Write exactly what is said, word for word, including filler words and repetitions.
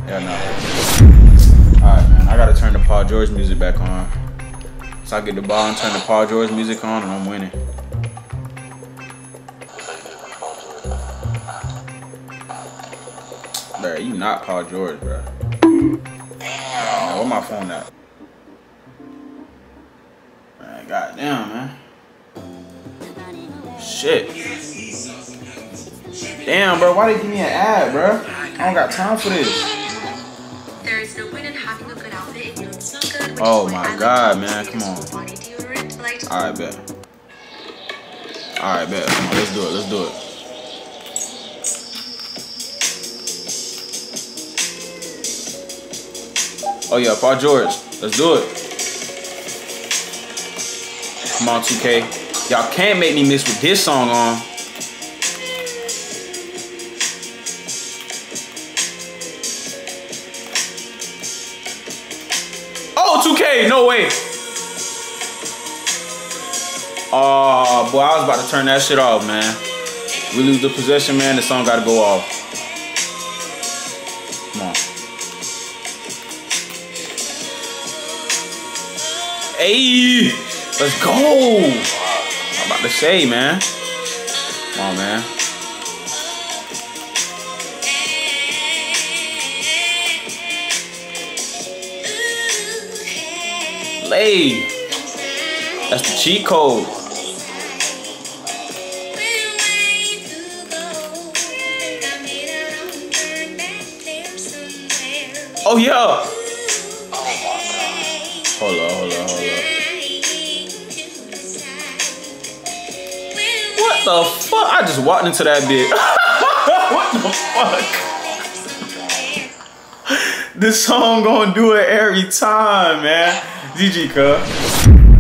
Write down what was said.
Yeah, no. Alright, man. I gotta turn the Paul George music back on. So I get the ball and turn the Paul George music on and I'm winning. Bro, you not Paul George, bro. Man, where my phone at? Man, goddamn, man. Shit. Damn, bro, why they give me an ad, bro? I don't got time for this. There is no point in having a good outfit if you don't smell good. Oh my god, man, come on. Alright, bet. Alright, bet. Come on, let's do it, let's do it. Oh yeah, Paul George. Let's do it. Come on, two K. Y'all can't make me miss with this song on. Oh, two K, no way. Oh, boy, I was about to turn that shit off, man. We lose the possession, man. The song gotta go off. Come on. Hey, let's go. I'm about to say, man. Come on, man. Lay. That's the cheat code. Oh, yeah. Hold up, hold up, hold up. What the fuck? I just walked into that bitch. What the fuck? This song gonna do it every time, man. G G, cuz.